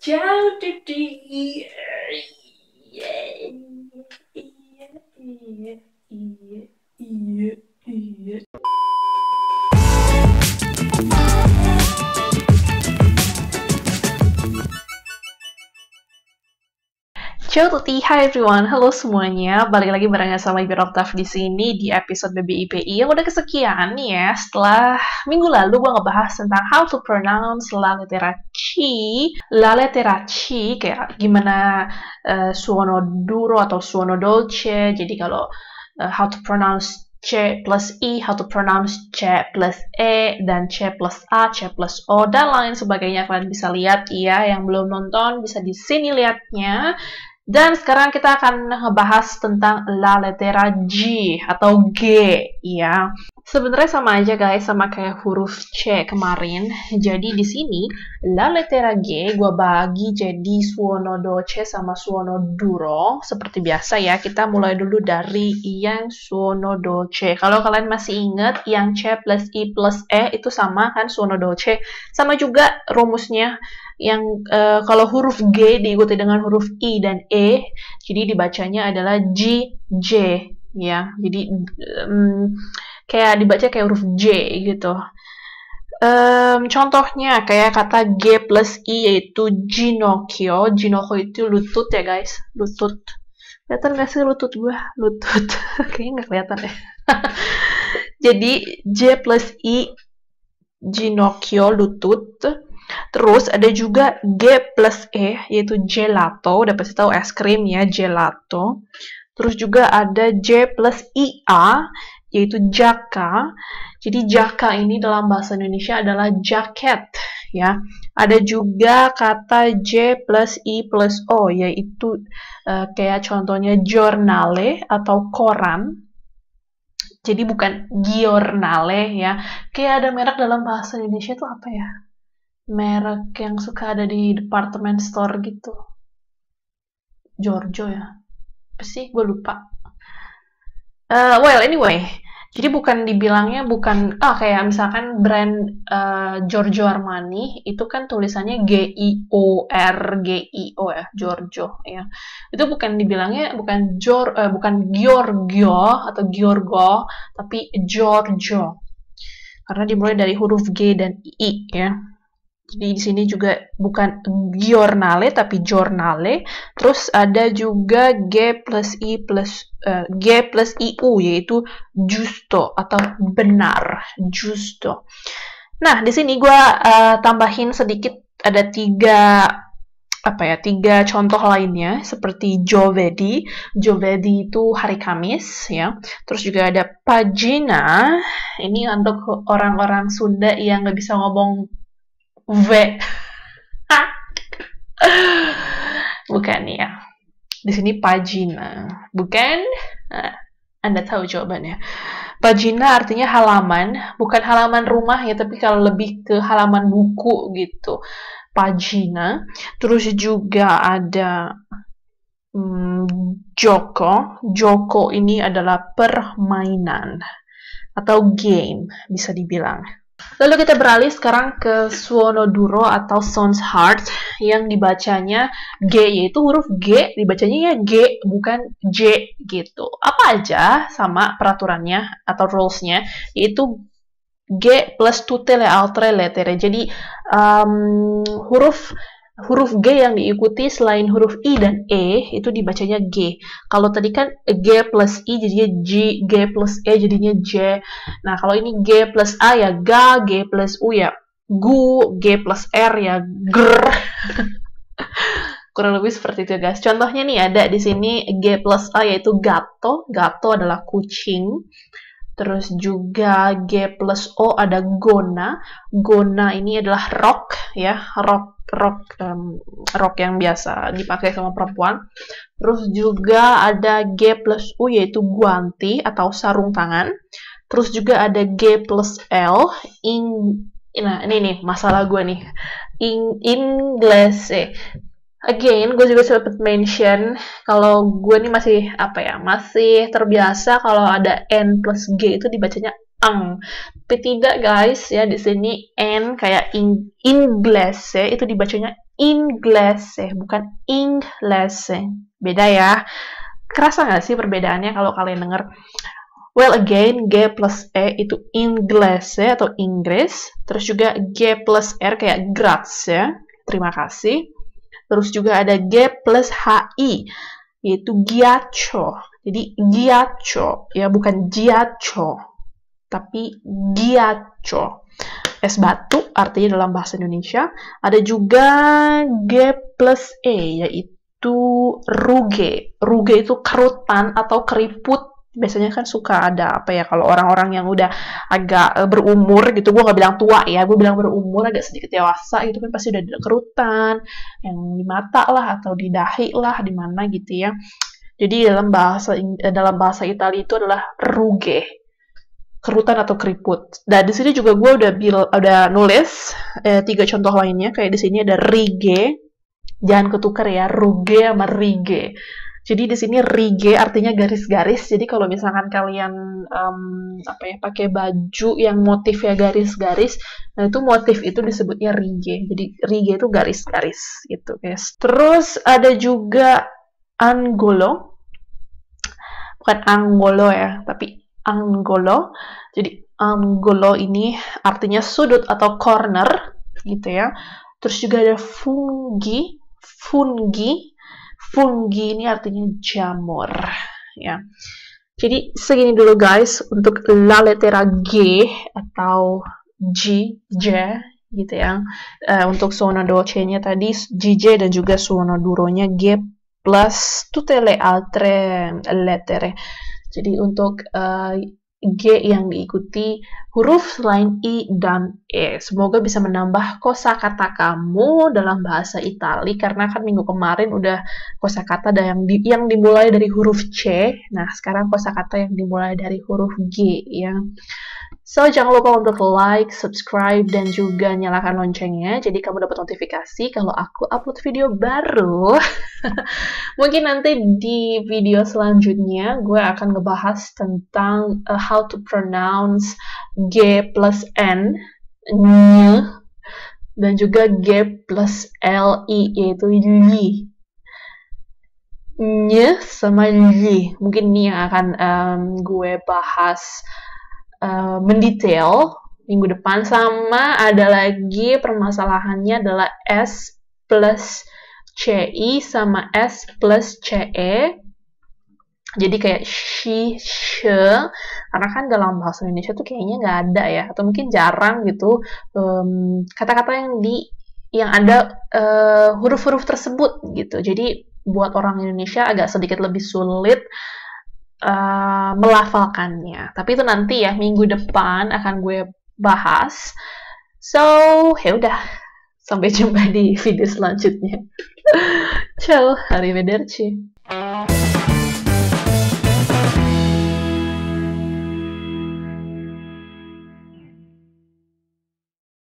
Ciao tutti. Iya, iya, iya, iya, iya, iya. Ciao tutti, hi everyone, halo semuanya. Balik lagi barengan sama Ibu Octave di sini di episode BBIPI yang udah kesekian nih ya. Setelah minggu lalu gue ngebahas tentang how to pronounce la lettera C, kayak gimana suono duro atau suono dolce. Jadi kalau how to pronounce C plus I, how to pronounce C plus E, dan C plus A, C plus O, dan lain sebagainya. Kalian bisa lihat ya, yang belum nonton bisa di sini lihatnya. Dan sekarang kita akan ngebahas tentang la lettera G atau G ya. Sebenarnya sama aja guys, sama kayak huruf C kemarin. Jadi di sini la lettera G gue bagi jadi suono dolce sama suono duro. Seperti biasa ya, kita mulai dulu dari yang suono dolce. Kalau kalian masih ingat yang C plus I plus E itu sama kan suono dolce. Sama juga rumusnya yang kalau huruf G diikuti dengan huruf I dan E, jadi dibacanya adalah G, J ya. Jadi kayak dibaca kayak huruf J gitu. Contohnya kayak kata G plus I yaitu ginocchio. Ginocchio itu lutut ya guys, lutut. Kelihatan gak sih lutut gue? Lutut. Kayaknya nggak kelihatan deh. Jadi J plus I ginocchio, lutut. Terus ada juga G plus E, yaitu gelato. Udah pasti tahu es krim ya, gelato. Terus juga ada J plus IA, yaitu jaka. Jadi jaka ini dalam bahasa Indonesia adalah jaket. Ya, ada juga kata J plus I plus O, yaitu kayak contohnya giornale atau koran. Jadi bukan giornale ya. Kayak ada merek dalam bahasa Indonesia itu apa ya? Merek yang suka ada di department store gitu. Giorgio ya. Apa sih? Gue lupa. Well, anyway. Jadi bukan dibilangnya bukan kayak misalkan brand Giorgio Armani itu kan tulisannya Giorgio ya, Giorgio ya. Itu bukan dibilangnya bukan Giorgio atau Giorgo, tapi Giorgio. Karena dimulai dari huruf G dan I ya. Jadi di sini juga bukan giornale tapi giornale. Terus ada juga G plus IU yaitu giusto atau benar, giusto. Nah, di sini gue tambahin sedikit ada tiga contoh lainnya seperti giovedì. Giovedì itu hari Kamis ya. Terus juga ada pagina. Ini untuk orang-orang Sunda yang nggak bisa ngomong V. Bukan ya. Di sini pagina. Bukan? Nah, Anda tahu jawabannya. Pagina artinya halaman, bukan halaman rumah ya, tapi kalau lebih ke halaman buku gitu. Pagina. Terus juga ada gioco. Gioco ini adalah permainan atau game bisa dibilang. Lalu kita beralih sekarang ke suono duro atau sounds hard yang dibacanya G, yaitu huruf G dibacanya ya G bukan J gitu. Apa aja sama peraturannya atau rulesnya, yaitu G plus tutte le altre lettere. Jadi huruf G yang diikuti selain huruf I dan E itu dibacanya G. Kalau tadi kan G plus I jadinya G, G plus E jadinya J. Nah, kalau ini G plus A ya GA, G plus U ya GU, G plus R ya GR. Kurang lebih seperti itu guys. Contohnya nih ada di sini G plus A yaitu gatto. Gatto adalah kucing. Terus juga G plus O ada gona. Gona ini adalah rok ya, rok yang biasa dipakai sama perempuan. Terus juga ada G plus U yaitu guanti atau sarung tangan. Terus juga ada G plus L. Nah ini nih masalah gue nih. Inglese. Again, gue juga sempat mention kalau gue nih masih masih terbiasa kalau ada N plus G itu dibacanya ang. Tapi tidak guys ya, di sini N kayak inglese itu dibacanya inglese, bukan inglese. Beda ya. Kerasa nggak sih perbedaannya kalau kalian denger? Well, again, G plus E itu inglese atau Inggris. Terus juga G plus R kayak grazie, terima kasih. Terus juga ada G plus HI, yaitu ghiaccio. Jadi ghiaccio, ya bukan ghiaccio, tapi ghiaccio. Es batu artinya dalam bahasa Indonesia. Ada juga G plus E, yaitu ruge. Ruge itu kerutan atau keriput. Biasanya kan suka ada apa ya, kalau orang-orang yang udah agak berumur gitu, gue nggak bilang tua ya, gue bilang berumur, agak sedikit dewasa gitu kan, pasti udah ada kerutan yang di mata lah atau di dahi lah, di mana gitu ya. Jadi dalam bahasa Italia itu adalah ruge, kerutan atau keriput. Dan di sini juga gue udah nulis 3 contoh lainnya, kayak di sini ada righe, jangan ketukar ya, ruge sama righe. Jadi di sini righe artinya garis-garis. Jadi kalau misalkan kalian pakai baju yang motifnya garis-garis, nah itu motif itu disebutnya righe. Jadi righe itu garis-garis gitu, guys. Terus ada juga angolo. Bukan angolo ya, tapi angolo. Jadi angolo ini artinya sudut atau corner gitu ya. Terus juga ada fungi. Fungi ini artinya jamur ya. Jadi segini dulu guys untuk la lettera G atau G, gitu ya. Untuk suono dolce-nya tadi GJ dan juga suono duro-nya G plus tutte le altre lettere. Jadi untuk G yang diikuti huruf selain I dan E. Semoga bisa menambah kosakata kamu dalam bahasa Itali, karena kan minggu kemarin udah kosakata yang dimulai dari huruf C. Nah, sekarang kosakata yang dimulai dari huruf G ya. So, jangan lupa untuk like, subscribe, dan juga nyalakan loncengnya, jadi kamu dapat notifikasi kalau aku upload video baru. Mungkin nanti di video selanjutnya, gue akan ngebahas tentang how to pronounce G plus N, ny, dan juga G plus L-I, yaitu li. Ny sama li. Mungkin ini yang akan gue bahas mendetail minggu depan. Sama ada lagi permasalahannya adalah S plus CI sama S plus CE. Jadi kayak she, karena kan dalam bahasa Indonesia tuh kayaknya nggak ada ya, atau mungkin jarang gitu kata-kata yang ada huruf-huruf tersebut gitu. Jadi buat orang Indonesia agak sedikit lebih sulit melafalkannya. Tapi itu nanti ya, minggu depan akan gue bahas. So, ya udah. Sampai jumpa di video selanjutnya. Ciao, arrivederci.